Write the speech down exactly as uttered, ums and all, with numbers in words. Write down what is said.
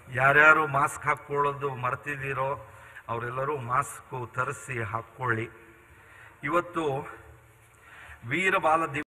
ಯಾರ್ಯಾರು ಮಾಸ್ಕ್ ಹಾಕ್ಕೊಳ್ಳೋದು ಮರ್ತಿದ್ದೀರೋ ಅವರೆಲ್ಲರೂ ಮಾಸ್ಕ್ ತರಿಸಿ ಹಾಕ್ಕೊಳ್ಳಿ. ಇವತ್ತು ವೀರಬಾಲ